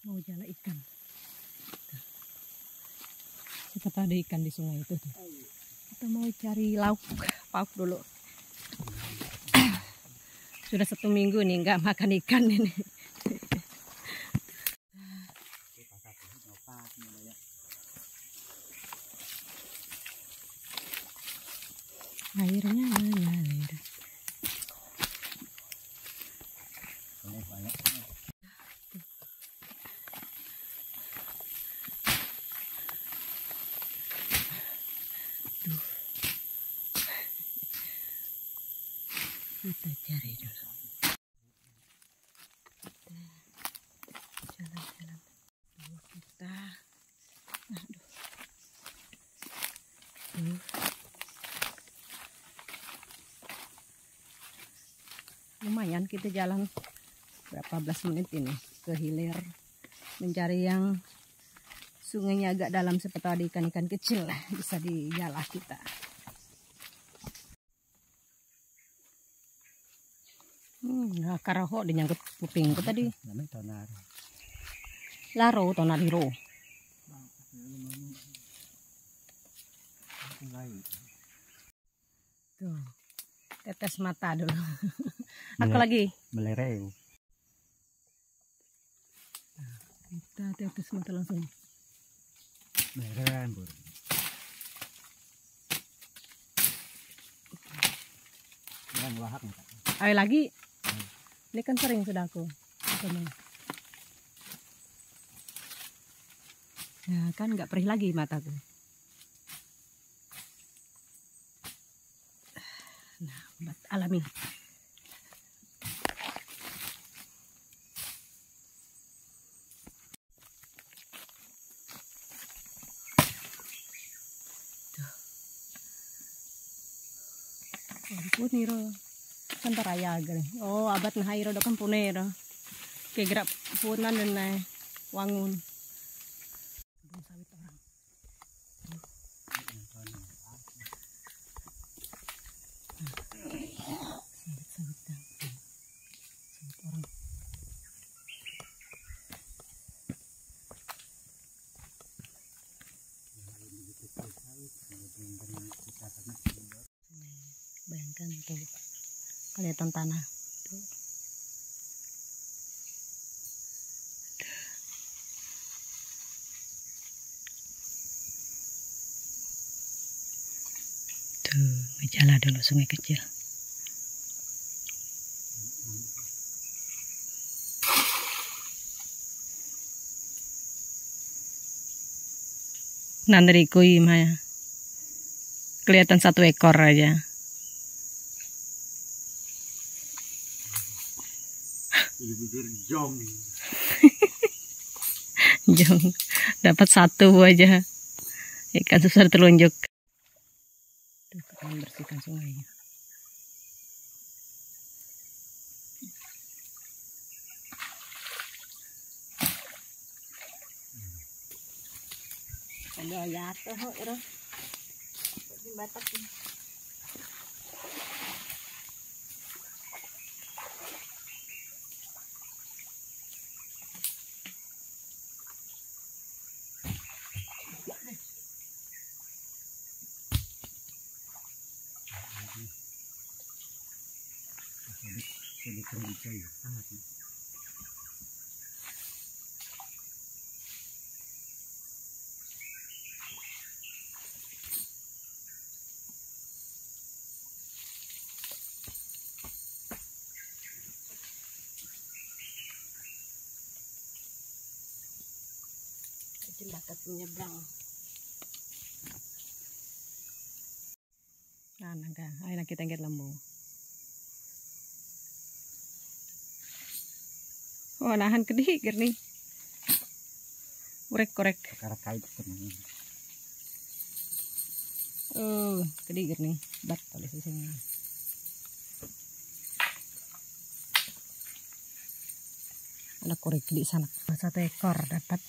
Mau jala ikan. Siapa ada ikan di sungai itu tuh. Kita mau cari lauk pauk dulu. Sudah 1 minggu nih nggak makan ikan ini. Airnya mengalir. Kita cari dulu. Jalan-jalan. Kita. Aduh. Lumayan kita jalan berapa belas menit ini ke hilir mencari yang sungainya agak dalam seperti ada ikan-ikan kecil lah bisa dijalah kita. Nah, karaho dinyangkut kupingku tadi. Laro tonariro. Tuh, tetes mata dulu. Aku lagi melereu. Kita tetes mata langsung. Melerean, Bur. Yang lahak nih, Kak. Ayo lagi. Ini kan sering sudah aku. Ya kan nggak perih lagi mataku. Nah, obat alami. Ampun niro. Santaraya gani. Oh, abad na hayro do kan punero. Kay gerak punan dan na wangun. Kebun sawit orang. Sawit dah. Sawit orang. Bayangkan tuh. Kelihatan tanah tuh. Tuh, ngejala dulu sungai kecil. Nanderiku mah kelihatan 1 ekor aja. Jong. Jong dapat 1 aja ikan susah telunjuk. Tuh, kita membersihkan sungainya. Ada jatuh kok di batak ini. Bakat menyeberang. Nah, naga, ayo kita ngget lembu. Oh, nahan kedih nih. Korek. Perkara kait teman. Oh, kedih nih. Bat oleh sini. Ada korek di sana. 1 ekor dapat.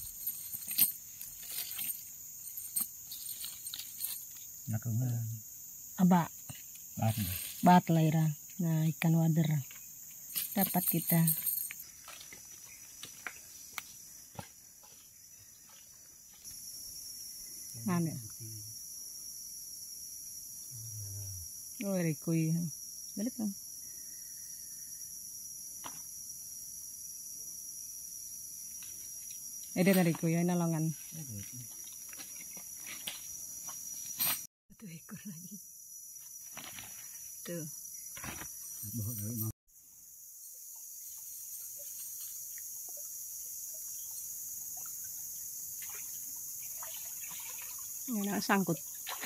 Aba bat laira. Nah, ikan wader dapat kita. Anu. Oh, rikuy. Balik kan. Ada rikuy ya nalongan. Satu ekor lagi. Tuh. Ini sangkut.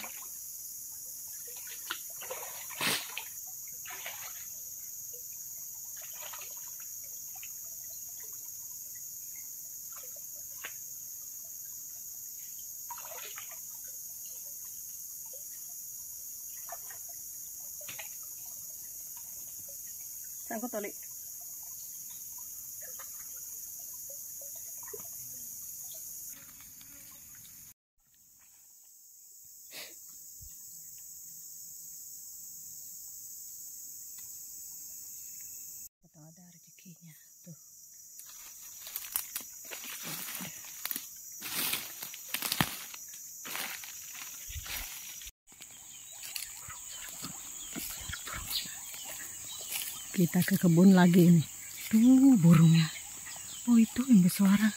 Sangkut tali. Ada rezekinya tuh. Kita ke kebun lagi nih. Tuh burungnya. Oh itu yang bersuara.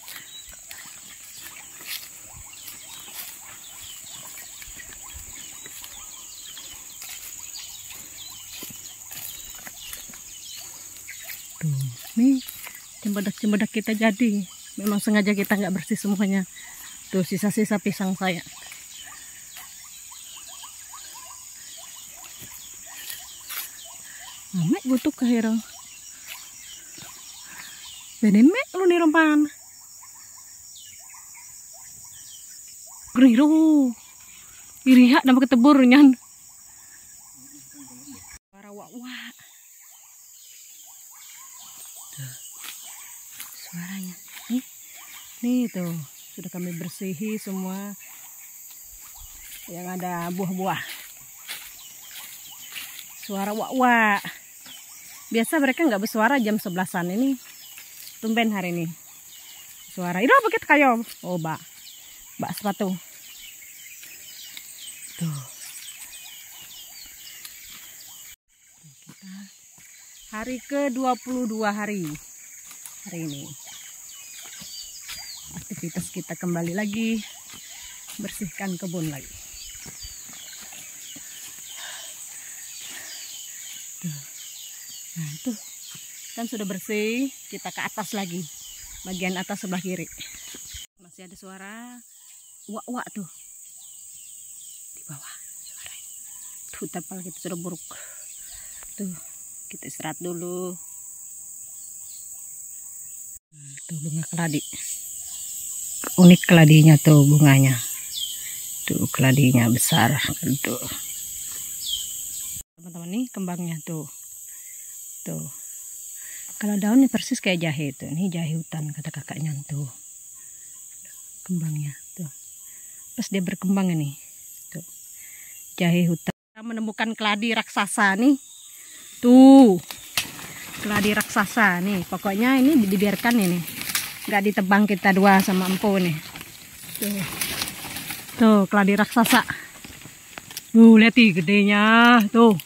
Tuh, nih cembedak-cembedak kita jadi. Memang sengaja kita nggak bersih semuanya. Tuh sisa-sisa pisang saya. Mek butuh kahiro. Benemek lu nih rompan. Geriru. Iriha nama ketebur nyan. Wak-wak. Tuh. Suaranya. Nih tuh, sudah kami bersihi semua yang ada buah-buah. Suara wak-wak. Biasa mereka nggak bersuara jam 11-an ini. Tumben hari ini. Suara. Itu apa kita kayo? Oh, bak sepatu. Tuh. Kita hari ke-22 hari ini. Aktivitas kita kembali lagi bersihkan kebun lagi. Tuh. Nah tuh kan sudah bersih, kita ke atas lagi, bagian atas sebelah kiri masih ada suara wak-wak tuh di bawah suaranya. Tuh terpal kita sudah buruk. Tuh kita istirahat dulu. Tuh bunga keladi. Unik keladinya tuh bunganya. Tuh keladinya besar. Tuh. Teman-teman nih kembangnya tuh. Tuh. Kalau daunnya persis kayak jahe tuh. Ini jahe hutan kata kakaknya tuh. Kembangnya tuh. Pas dia berkembang ini. Tuh. Jahe hutan. Kita menemukan keladi raksasa nih. Tuh. Keladi raksasa nih. Pokoknya ini dibiarkan ini. Nggak ditebang kita dua sama empu nih. Tuh. Tuh keladi raksasa. Tuh lihat nih gedenya. Tuh.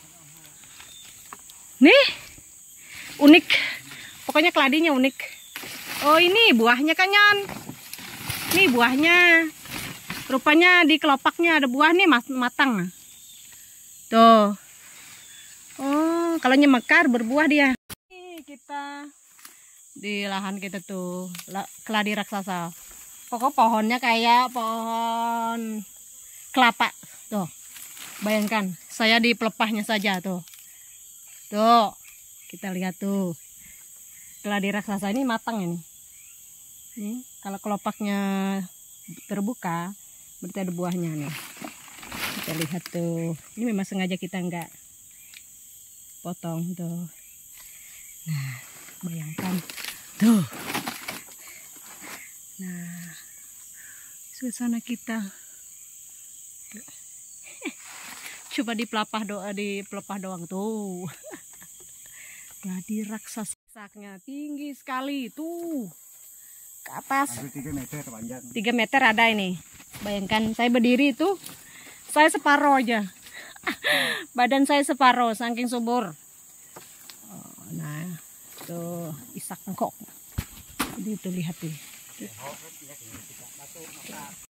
Nih. Unik. Pokoknya keladinya unik. Oh ini buahnya kan Nyan. Nih buahnya. Rupanya di kelopaknya ada buah nih matang. Tuh. Oh kalau mekar berbuah dia. Nih kita di lahan kita tuh keladi raksasa. Pokok pohonnya kayak pohon kelapa. Tuh. Bayangkan saya di pelepahnya saja tuh. Tuh. Kita lihat tuh. Keladi raksasa ini matang ini. Nih, kalau kelopaknya terbuka, berarti ada buahnya nih. Kita lihat tuh. Ini memang sengaja kita enggak potong tuh. Nah, bayangkan tuh. Nah, suasana kita. Tuh. Coba di pelepah doang tuh. Keladi raksasa saknya tinggi sekali tuh. ke atas. Hampir 3 meter panjang. 3 meter ada ini. Bayangkan saya berdiri itu, saya separuh aja. Badan saya separuh, saking subur. Nah, tuh isak engkok. Jadi itu lihat nih.